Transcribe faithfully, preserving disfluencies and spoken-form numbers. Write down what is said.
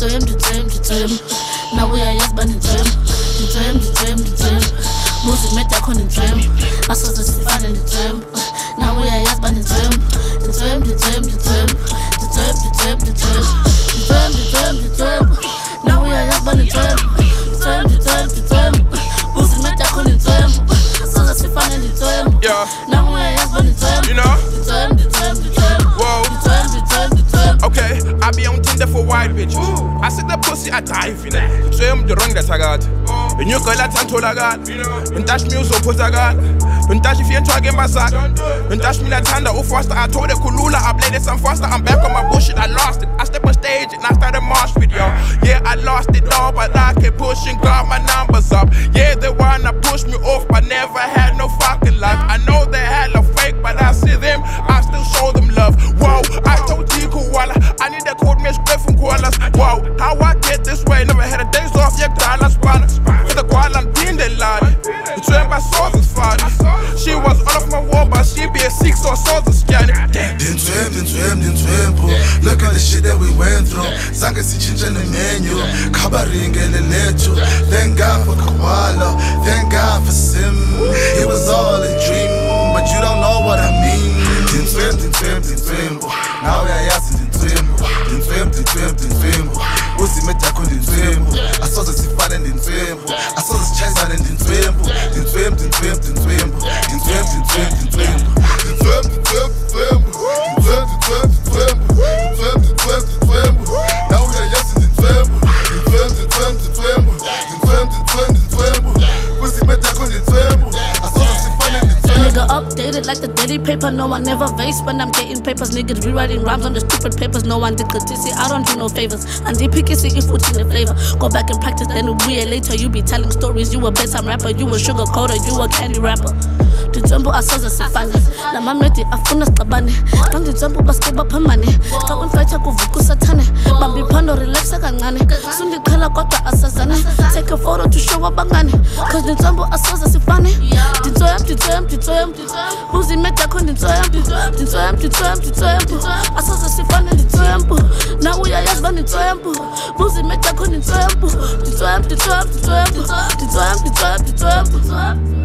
Ditswem, ditswem, ditswem. Now we are yes, but ditswem. Ditswem, ditswem, ditswem. Musi meta kon ditswem. Asoza sifane ditswem. Now we are yes, but ditswem. Ditswem, ditswem, ditswem. Ditswem, ditswem, ditswem. Ditswem, ditswem, ditswem. Now we are yes, but ditswem. Ditswem, ditswem, ditswem. Musi meta kon ditswem. Asoza sifane ditswem. Yeah. Now we are yes, but ditswem. You know? Ditswem, ditswem, ditswem. Whoa. Ditswem, ditswem, ditswem. Okay, I be on Tinder for white bitches. I see the pussy, I dive in it. So I'm the wrong that I got. And you girl that's all I got. And touch me so put I got. And touch if you're trying my sack. And touch me that hand or faster. I told the Kulula, I played this some faster. I'm back on my bullshit, I lost it. I step on stage and I started march with yo. Yeah, I lost it all, but I kept pushing, got my numbers up. Yeah, they wanna push me off, but never had no fucking luck. I know they hella fake, but I see them, I still show them love. Whoa, I told Tiku Walla, I need that code me straight from Kualas. Wow, how I get this way, never had a day's off, yeah, Kualas, Kualas. For the Kualan pin the line, the train by Southern's father. She was all of my wall, but she be a six or Southern's scanning. Din twem, din twem, din twem, bro. Look at the shit that we went through. Zange si chinja the menu. Kabaring and lecho. Thank God for Koala. Thank God for Sim. It was all a dream, but you don't know what I mean. Din twem, din twem, din twem, bro. Now we are yassin din twem, bro. Din twem, din twem, din twem, bro. Usi meta kon din twem, bro. I saw the sifane din twem, bro. I saw the chesa din twem, bro. Din twem, din twem, din twem, bro. Din twem, din twem, din twem, bro. Din twem, din twem, din twem, bro. Din twem, din twem, din twem, bro. Din twem, din twem, din twem, bro. Now we are yassin din twem, bro. Din twem, din twem, din twem, bro. Din twem, din twem, din twem, bro. Usi meta kon din twem, bro. I saw the sifane din twem. Nigga updated like the daily paper. No, I never vase when I'm getting papers. Niggas rewriting rhymes on the stupid papers. No one did courtesy, I don't do no favors. And they pick it, see if it's in the flavor. Go back and practice, then a year later you be telling stories. You a bedtime rapper, you a sugar coder, you a candy rapper. Ditswembu asoza sifane la mamedi afuna sixabane xa nditswembu baskeba phamane xa unfetha kuvuka usathane bambi phando relaxa kancane sundiqhela kodwa asazane take a photo to show abangane cause ditswembu asoza sifane ditswem ditswem ditswem uzimeta kho ditswem ditswem ditswem ditswem asoza sifane ditswembu now uyayazi ba ditswembu uzimeta kho ditswembu ditswem ditswem ditswem ditswem ditswem ditswem